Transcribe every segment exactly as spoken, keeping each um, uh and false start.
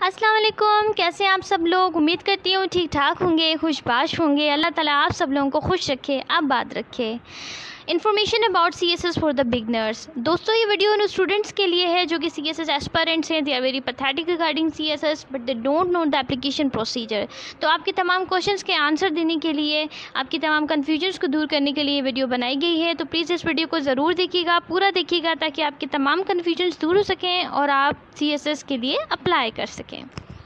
अस्सलाम वालेकुम, कैसे हैं आप सब लोग। उम्मीद करती हूँ ठीक ठाक होंगे, खुशबाश होंगे। अल्लाह ताला आप सब लोगों को खुश रखे, आबाद रखे। Information about C S S for the beginners. दोस्तों ये वीडियो उन स्टूडेंट्स के लिए है जो कि सी एस एस एस्पायरेंट्स हैं। They are very pathetic regarding C S S but they don't know the application procedure. तो आपके तमाम क्वेश्चंस के आंसर देने के लिए, आपकी तमाम कन्फ्यूजन्स को दूर करने के लिए वीडियो बनाई गई है। तो प्लीज़ इस वीडियो को ज़रूर देखिएगा, पूरा देखिएगा, ताकि आपके तमाम कन्फ्यूजन्स दूर हो सकें और आप सी एस एस के लिए अप्लाई कर सकें।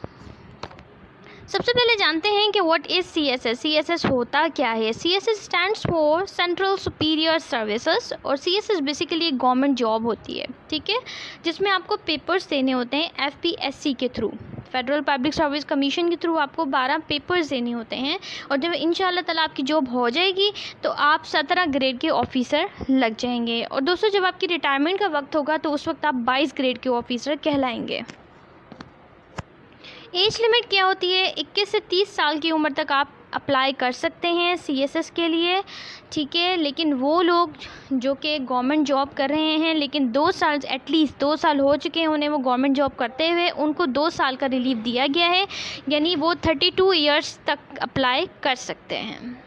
सबसे पहले जानते हैं कि what is C S S. C S S होता क्या है। C S S stands for central superior services और सी एस एस बेसिकली एक गवर्नमेंट जॉब होती है, ठीक है, जिसमें आपको पेपर्स देने होते हैं एफ पी एस सी के through, federal public service commission के थ्रू आपको बारह पेपर्स देने होते हैं। और जब इंशाल्लाह ताला आपकी जॉब हो जाएगी तो आप सत्रह ग्रेड के ऑफिसर लग जाएंगे। और दोस्तों जब आपकी रिटायरमेंट का वक्त होगा तो उस वक्त आप बाईस ग्रेड के ऑफिसर कहलाएंगे। एज लिमिट क्या होती है? इक्कीस से तीस साल की उम्र तक आप अप्लाई कर सकते हैं सी एस एस के लिए, ठीक है। लेकिन वो लोग जो कि गवर्नमेंट जॉब कर रहे हैं लेकिन दो साल एटलीस्ट दो साल हो चुके हैं उन्हें वो गवर्नमेंट जॉब करते हुए, उनको दो साल का रिलीव दिया गया है, यानी वो थर्टी टू ईयर्स तक अप्लाई कर सकते हैं।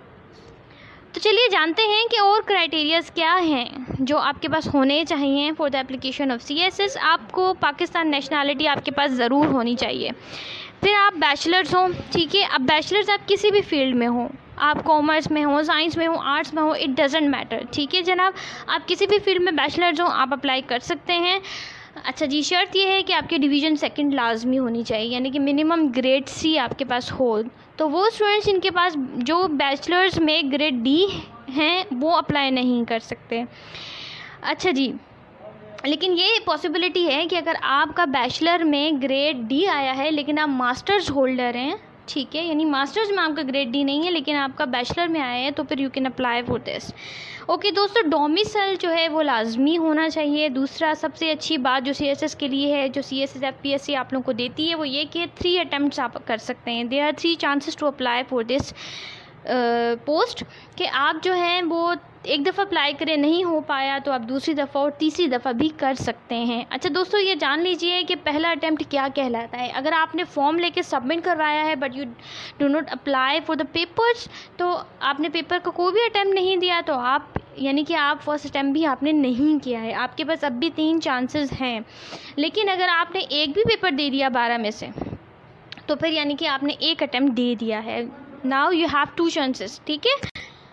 तो चलिए जानते हैं कि और क्राइटेरियाज़ क्या हैं जो आपके पास होने चाहिए for the application of C S S. आपको पाकिस्तान नेशनैलिटी आपके पास ज़रूर होनी चाहिए। फिर आप बैचलर्स हों, ठीक है। अब बैचलर्स आप किसी भी फील्ड में हो, आप कॉमर्स में हो, साइंस में हो, आर्ट्स में हो, इट डजेंट मैटर, ठीक है जनाब। आप किसी भी फील्ड में बैचलर्स हो आप अप्लाई कर सकते हैं। अच्छा जी, शर्त यह है कि आपकी डिवीज़न सेकंड लाजमी होनी चाहिए, यानी कि मिनिमम ग्रेड सी आपके पास हो। तो वो स्टूडेंट्स जिनके पास जो बैचलर्स में ग्रेड डी हैं वो अप्लाई नहीं कर सकते। अच्छा जी, लेकिन ये पॉसिबिलिटी है कि अगर आपका बैचलर में ग्रेड डी आया है लेकिन आप मास्टर्स होल्डर हैं, ठीक है, यानी मास्टर्स में आपका ग्रेड डी नहीं है लेकिन आपका बैचलर में आया है, तो फिर you can apply for this. Okay दोस्तों, डोमिसाइल जो है वो लाजमी होना चाहिए। दूसरा सबसे अच्छी बात जो सी एस एस के लिए है, जो C S S F P S C आप लोगों को देती है, वो ये कि थ्री अटैम्प्ट्स आप कर सकते हैं। There are three chances to apply for this post, कि आप जो हैं वो एक दफ़ा अप्लाई करें, नहीं हो पाया तो आप दूसरी दफ़ा और तीसरी दफ़ा भी कर सकते हैं। अच्छा दोस्तों, ये जान लीजिए कि पहला अटैम्प्ट क्या कहलाता है। अगर आपने फॉर्म लेके सबमिट करवाया है but you do not apply for the papers, तो आपने पेपर का कोई भी अटैम्प्ट नहीं दिया, तो आप यानी कि आप फर्स्ट अटैम्प्ट भी आपने नहीं किया है, आपके पास अब भी तीन चांसेस हैं। लेकिन अगर आपने एक भी पेपर दे दिया बारह में से, तो फिर यानी कि आपने एक अटैम्प्ट दे दिया है। Now you have two chances, ठीक है।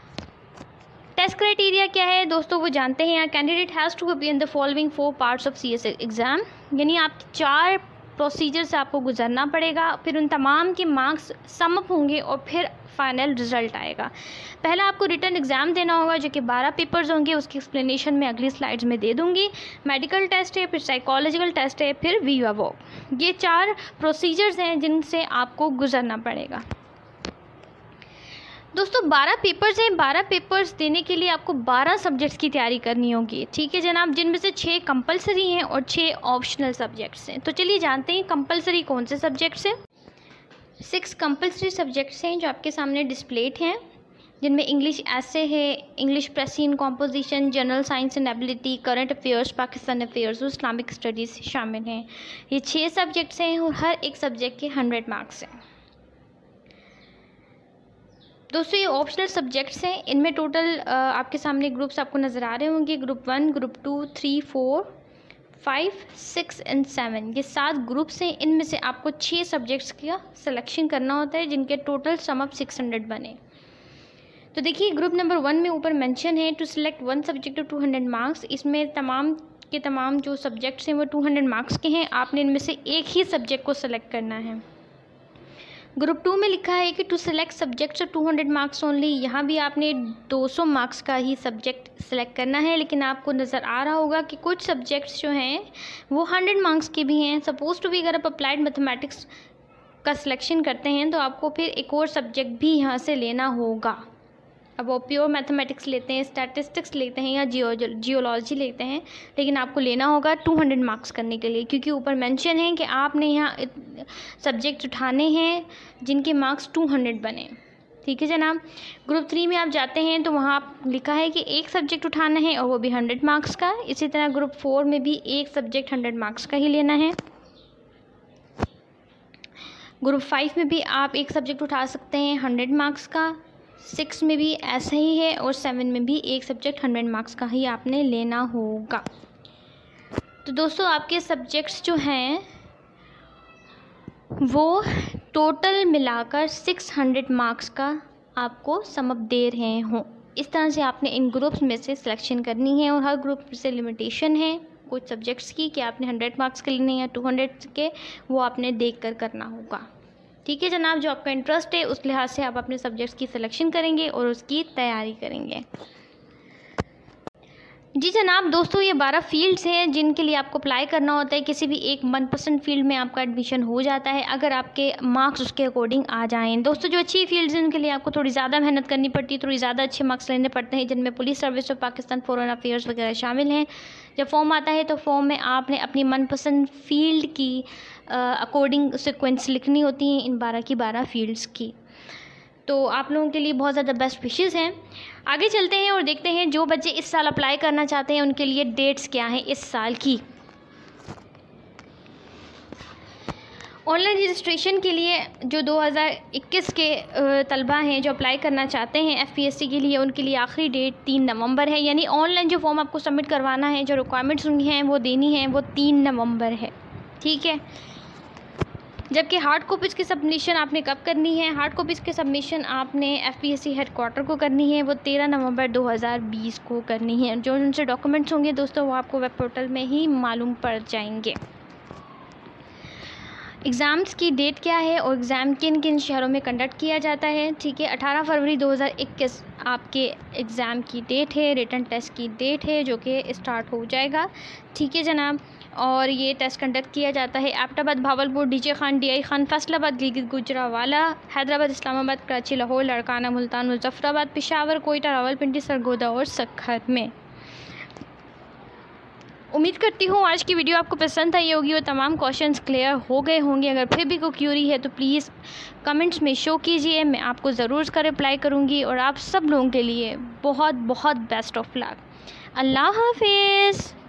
टेस्ट क्राइटेरिया क्या है दोस्तों, वो जानते हैं। Candidate has to appear in the following four parts of C S exam, यानी आप चार प्रोसीजर से आपको गुजरना पड़ेगा, फिर उन तमाम के मार्क्स सम अप होंगे और फिर फाइनल रिजल्ट आएगा। पहला आपको रिटन एग्ज़ाम देना होगा जो कि बारह पेपर्स होंगे, उसकी एक्सप्लेनेशन मैं अगली स्लाइड्स में दे दूँगी। मेडिकल टेस्ट है, फिर साइकोलॉजिकल टेस्ट है, फिर वीवा वॉक। ये चार प्रोसीजर्स हैं जिनसे आपको गुजरना पड़ेगा। दोस्तों बारह पेपर्स हैं, बारह पेपर्स देने के लिए आपको बारह सब्जेक्ट्स की तैयारी करनी होगी, ठीक है जनाब, जिनमें से छः कंपलसरी हैं और छः ऑप्शनल सब्जेक्ट्स हैं। तो चलिए जानते हैं कंपलसरी कौन से सब्जेक्ट्स हैं। सिक्स कंपलसरी सब्जेक्ट्स हैं जो आपके सामने डिस्प्लेड हैं, जिनमें इंग्लिश ऐसे है, English precis composition, general science and ability, current affairs, Pakistan affairs और इस्लामिक स्टडीज़ शामिल हैं। ये छः सब्जेक्ट्स हैं और हर एक सब्जेक्ट के हंड्रेड मार्क्स हैं। दोस्तों ये ऑप्शनल सब्जेक्ट्स हैं, इनमें टोटल आपके सामने ग्रुप्स आपको नज़र आ रहे होंगे, group one, group two, three, four, five, six and seven, ये सात ग्रुप्स हैं। इनमें से आपको छः सब्जेक्ट्स का सिलेक्शन करना होता है जिनके total sum up six hundred बने। तो देखिए ग्रुप नंबर वन में ऊपर मेंशन है to select one subject to two hundred marks. इसमें तमाम के तमाम जो सब्जेक्ट्स हैं वो टू हंड्रेड मार्क्स के हैं, आपने इनमें से एक ही सब्जेक्ट को सिलेक्ट करना है। ग्रुप टू में लिखा है कि to select subjects two hundred marks only, यहाँ भी आपने दो सौ मार्क्स का ही सब्जेक्ट सेलेक्ट करना है। लेकिन आपको नज़र आ रहा होगा कि कुछ सब्जेक्ट्स जो हैं वो हंड्रेड मार्क्स के भी हैं। सपोज टू भी अगर आप अप्लाइड मैथमेटिक्स का सिलेक्शन करते हैं तो आपको फिर एक और सब्जेक्ट भी यहाँ से लेना होगा। अब वो प्योर मैथमेटिक्स लेते हैं, स्टैटिस्टिक्स लेते हैं या जियो जियोलॉजी लेते हैं, लेकिन आपको लेना होगा टू हंड्रेड मार्क्स करने के लिए, क्योंकि ऊपर मेंशन है कि आपने यहाँ सब्जेक्ट उठाने हैं जिनके मार्क्स टू हंड्रेड बने, ठीक है जनाब। ग्रुप थ्री में आप जाते हैं तो वहाँ लिखा है कि एक सब्जेक्ट उठाना है और वो भी हंड्रेड मार्क्स का। इसी तरह ग्रुप फोर में भी एक सब्जेक्ट हंड्रेड मार्क्स का ही लेना है। ग्रुप फाइव में भी आप एक सब्जेक्ट उठा सकते हैं हंड्रेड मार्क्स का, सिक्स में भी ऐसा ही है, और सेवन में भी एक सब्जेक्ट हंड्रेड मार्क्स का ही आपने लेना होगा। तो दोस्तों आपके सब्जेक्ट्स जो हैं वो टोटल मिलाकर सिक्स हंड्रेड मार्क्स का आपको सम अप दे रहे हों। इस तरह से आपने इन ग्रुप्स में से सिलेक्शन करनी है, और हर ग्रुप से लिमिटेशन है कुछ सब्जेक्ट्स की कि आपने हंड्रेड मार्क्स के लेने या टू हंड्रेड के, वो आपने देख कर करना होगा। ठीक है जनाब, जो आपका इंटरेस्ट है उस लिहाज से आप अपने सब्जेक्ट्स की सिलेक्शन करेंगे और उसकी तैयारी करेंगे। जी जनाब, दोस्तों ये बारह फील्ड्स हैं जिनके लिए आपको अप्लाई करना होता है। किसी भी एक मनपसंद फील्ड में आपका एडमिशन हो जाता है अगर आपके मार्क्स उसके अकॉर्डिंग आ जाएं। दोस्तों जो अच्छी फील्ड्स हैं उनके लिए आपको थोड़ी ज़्यादा मेहनत करनी पड़ती है, थोड़ी ज़्यादा अच्छे मार्क्स लेने पड़ते हैं, जिनमें police service of Pakistan, foreign affairs वगैरह शामिल हैं। जब फॉर्म आता है तो फॉर्म में आपने अपनी मनपसंद फील्ड की अकॉर्डिंग सीक्वेंस लिखनी होती हैं इन बारह की बारह फील्ड्स की। तो आप लोगों के लिए बहुत ज़्यादा बेस्ट विशेज़ हैं। आगे चलते हैं और देखते हैं जो बच्चे इस साल अप्लाई करना चाहते हैं उनके लिए डेट्स क्या हैं इस साल की। ऑनलाइन रजिस्ट्रेशन के लिए जो दो हज़ार इक्कीस के तलबा हैं जो अप्लाई करना चाहते हैं एफ पी एस सी के लिए, उनके लिए आखिरी डेट तीन नवंबर है। यानी ऑनलाइन जो फॉर्म आपको सबमिट करवाना है, जो रिक्वायरमेंट्स उनकी हैं वो देनी है, वो तीन नवंबर है। ठीक है, जबकि हार्ड कॉपीज़ की सबमिशन आपने कब करनी है? हार्ड कॉपीज़ की सबमिशन आपने F P S C headquarter को करनी है, वो तेरह नवंबर दो हज़ार बीस को करनी है। जो उनसे डॉक्यूमेंट्स होंगे दोस्तों वो आपको वेब पोर्टल में ही मालूम पड़ जाएंगे। एग्ज़ाम्स की डेट क्या है और एग्ज़ाम किन किन शहरों में कंडक्ट किया जाता है? ठीक है, अठारह फरवरी दो हज़ार इक्कीस आपके एग्ज़ाम की डेट है, रिटन टेस्ट की डेट है जो कि स्टार्ट हो जाएगा। ठीक है जनाब, और ये टेस्ट कंडक्ट किया जाता है एबटाबाद, भावलपुर, डीजे खान, डी आई खान, फैसलाबाद, गिलगित गुजरावाला, हैदराबाद, इस्लामाबाद, कराची, लाहौर, लाड़काना, मुल्तान, मुजफ्फराबाद, पेशावर, कोयटा, रावलपिंडी, सरगोदा और सक्खर में। उम्मीद करती हूँ आज की वीडियो आपको पसंद आई होगी और तमाम क्वेश्चंस क्लियर हो गए होंगे। अगर फिर भी कोई क्यूरी है तो प्लीज़ कमेंट्स में शो कीजिए, मैं आपको ज़रूर उसका रिप्लाई करूँगी। और आप सब लोगों के लिए बहुत बहुत बेस्ट ऑफ लक। अल्लाह हाफिज़।